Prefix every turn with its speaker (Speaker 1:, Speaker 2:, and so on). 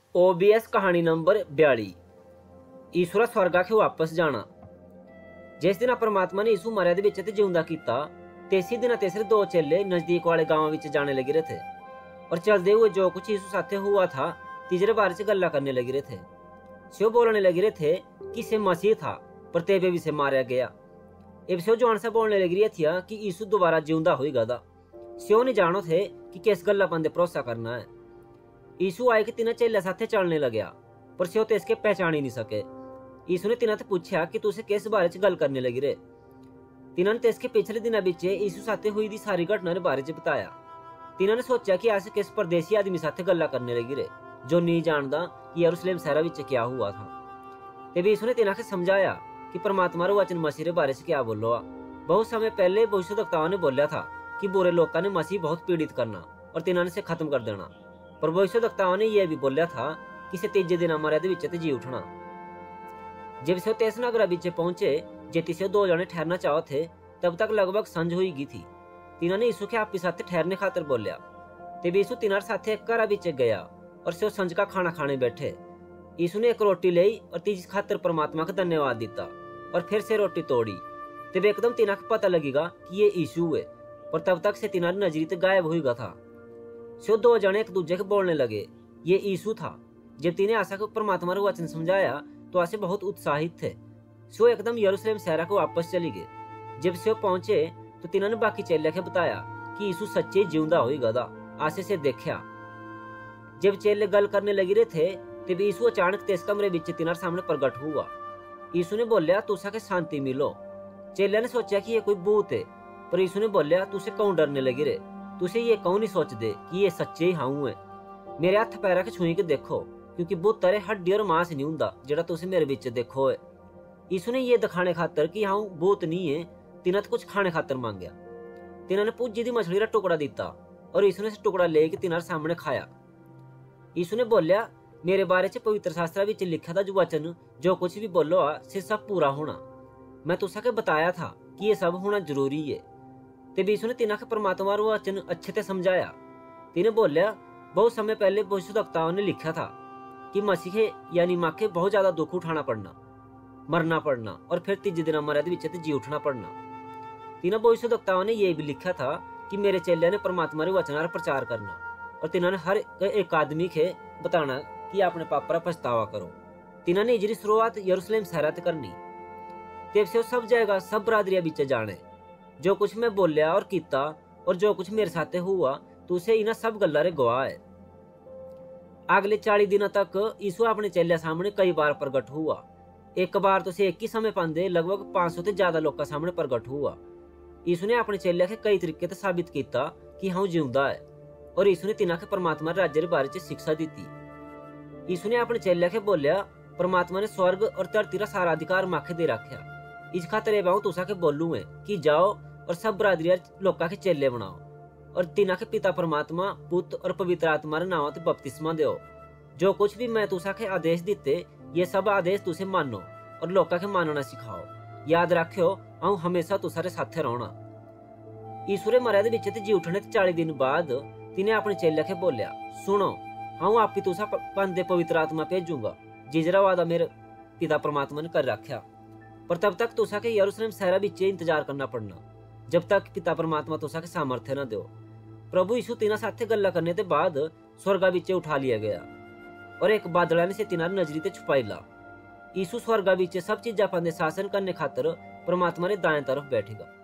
Speaker 1: OBS कहानी number 42 ईश्वर स्वर्गा के वापस जाना। जिस दिन परमात्मा ने यीशु मरिया दे विच ते जिंदा कीता, तेसी दिन तेसरे दो चेले नजदीक वाले गांव विच जाने लगे रहे थे और चलते हुए जो कुछ यीशु साथे हुआ था तीसरे बारे से गल्ला करने लगे रहे थे। स्यो बोलने लगे रहे थे कि से मसीह था पर तेबे भी से मारा गया। अब स्यो जवान से बोलने लगी रही थी कि यीशु दोबारा जिंदा होएगा दा। स्यो नहीं जानो थे कि किस गल्ला पर भरोसा करना है। यीशु आए कि तीन चेले साथे चलने लग्या पर स्यो तो इसके पहचान ही नहीं सके। यीशु ने तिन्हां ते पूछया कि तुसे किस बारे च गल करने लगी रहे। तिन्हां ने इसके पिछले दिनों विच यीशु साथे हुई दी सारी घटना के बारे च बताया। तिन्हां ने सोचा कि अस किस परदेसी आदमी साथे गल्ला करने लगी रहे जो नहीं जानता कि यरूशलेम शहर विच क्या हुआ था। तब यीशु ने तिन्हां के समझाया कि परमात्मा रो वचन मसीह रे बारे च क्या बोलो। बहुत समय पहले भविष्यवक्ताओं ने बोलिया था कि बुरे लोगों ने मसीह बहुत पीड़ित करना और तिन्हां ने से खत्म कर देना। पर भविष्यवक्ताओं ने यह भी बोलिया था कि से तीजे दिन मरिया दे विच ते जी उठना। जब से तेस नगर विच पहुंचे जेती से दो जने ठहरना चाहो थे, तब तक लगभग संझ हुई गई थी। तिन्हां ने यीशु के आपी साथे ठहरने खातर बोलिया। तब यीशु तिन्हार साथे एक घर विच गया और से संझ का खाना खाने बैठे। यीशु ने एक रोटी ली और तीज खातर परमात्मा का धन्यवाद दिता और फिर से रोटी तोड़ी। तब एकदम तिन्हां को पता लगेगा कि ये यीशु है, पर तब तक से तिन्हारी नजरी ते गायब हो गया था। सो दो जने एक दूजे को बोलने लगे ये यीशु था। जब तिन्हें आशा को परमात्मा रो वचन समझाया तो आसे बहुत उत्साहित थे। सो एकदम यरूशलेम शहर को वापस चली गए। जब सो पहुंचे तो तिन्होंने बाकी चेले के बताया कि यीशु सच्चे जिंदा होएगा दा। आसे से देखा। जब चेले गल करने लगे रहे थे तब यीशु अचानक तेस कमरे विच तिन्हार सामने प्रगट हुआ। यीशु ने बोलिया तुसा के शांति मिलो। चेले ने सोचा कि ये कोई भूत है, पर यीशु ने बोलिया तुसे क्यों डरने लगे रे? तुसे ये क्यों नहीं सोचते कि ये सच्चे ही हाऊ है? मेरे हथ पैर के छुई के देखो, क्योंकि भूत तारे हड्डी और मांस नहीं हुंदा जेड़ा तुसे मेरे विच देखो है। यीशु ने ये दिखाने खातर कि हाऊ भूत नहीं है तिन्हां कुछ खाने खातर मांगया। तिन्हां ने पूजी दी मछली का टुकड़ा दिता और यीशु ने टुकड़ा लेके तिन्हार सामने खाया। यीशु ने बोलिया मेरे बारे च पवित्र शास्त्र विच लिखा था जो वचन जो कुछ भी बोलो से सब पूरा होना। मैं तुसा के बताया था कि ये सब होना जरूरी है। तब यीशु ने तिन्हां के परमात्मा रो वचन अच्छे से समझाया। तिन्हें बोलिया बहुत समय पहले भविष्यवक्ताओं ने लिखा था कि मसीह यानी मां के बहुत ज्यादा दुख उठाना पड़ना, मरना पड़ना और फिर तीजे दिन मरिया दे विच ते जी उठना पड़ना। तिन्हां भविष्यवक्ताओं ने यह भी लिखा था कि मेरे चेले ने परमात्मा रे वचन प्रचार करना और तिन्हां ने हर एक आदमी के बताना कि अपने पाप पर पछतावा करो। तिन्हां ने इजरी शुरुआत यरूशलेम शहर ते करनी। तब से सब जाएगा सब बरादरिया विच जाने जो कुछ मैं बोलिया और कीता और जो कुछ मेरे साथे हुआ तो उसे इन्हां सब गल्लां रे गवाह है। अगले 40 दिनों तक यीशु अपने चेले सामने कई बार प्रगट हुआ। एक बार तो से एक ही समय पांदे लगभग 500 से ज्यादा लोगों सामने प्रगट हुआ। यीशु ने अपने चेले के कई तरीके से साबित किया कि हाऊ जिंदा है और यीशु ने तिन्हां के परमात्मा राज्य के बारे में शिक्षा दी। यीशु ने अपने चेले के बोलिया परमात्मा ने स्वर्ग और धरती का सारा अधिकार माखे दे रखा। इस खातर ये बाहू तुसा के बोलू है कि जाओ और सब बरादरिया लोका के चेले बनाओ और तिन्हां के पिता परमात्मा पुत्र और पवित्र आत्मा रे नाम ते बपतिस्मा दो। जो कुछ भी मैं तुसा के आदेश दिते ये सब आदेश तुसे मानो और लोका के मानना सिखाओ। याद रखियो आऊं हमेशा तुसा रे साथे रहना। यीशु रे मरिया दे विच ते जी उठने ते 40 दिन बाद तिने अपने चेले के बोलिया सुनो आऊं आपी तुसा पंदे पवित्र आत्मा भेजूंगा जिजरा वादा मेरे पिता परमात्मा ने कर रखा। पर तब तक तुसा के यरूशलेम शहर विच इंतजार करना पड़ना जब तक पिता परमात्मा तुसा के सामर्थ्य न दो। प्रभु यीशु तिन्हां साथे गल्ला करने के बाद स्वर्गा विच उठा लिया गया और एक बादल ने से तिन्हारी नजरी ते छुपाई ला। यीशु स्वर्गा विच सब चीजा पर शासन करने खातर परमात्मा रे दाएं तरफ बैठेगा।